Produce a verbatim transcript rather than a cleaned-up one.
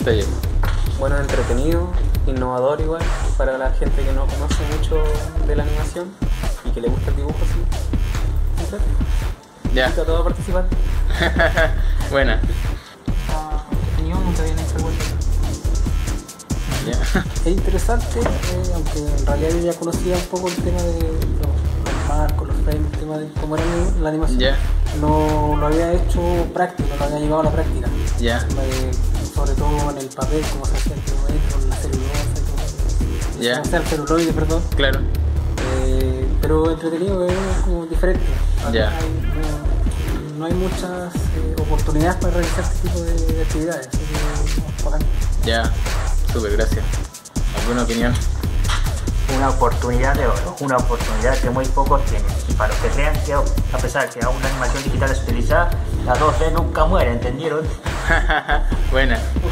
Sí. Bueno, entretenido, innovador igual, para la gente que no conoce mucho de la animación y que le gusta el dibujo, sí. Entretenido. Ya. Invito a todos a participar. Buena. Ah, entretenido, nunca habían hecho algo así. Ya. Es interesante, eh, aunque en realidad yo ya conocía un poco el tema de los, los marcos, los frames, el tema de cómo era la animación. Ya. No lo había hecho práctico, no lo había llevado a la práctica. Ya. Eh, sobre todo en el papel, cómo se hacía el kilometro, con la celulosa y todo. Ya. O sea, el celuloide, perdón. Claro. Eh, pero entretenido, es como diferente. Ya. Hay, no, no hay muchas eh, oportunidades para realizar este tipo de, de actividades. Así que, no, bacán. Ya. Súper, gracias. ¿Alguna opinión? Una oportunidad de oro, una oportunidad que muy pocos tienen. Y para los que crean que a pesar que aún la animación digital es utilizada, la dos D nunca muere, ¿entendieron? Buena.